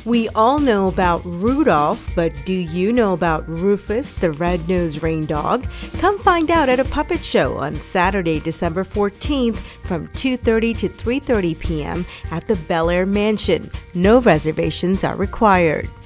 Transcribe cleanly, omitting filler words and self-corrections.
We all know about Rudolph, but do you know about Rufus, the red-nosed rain dog? Come find out at a puppet show on Saturday, December 14th from 2:30 to 3:30 p.m. at the Bel Air Mansion. No reservations are required.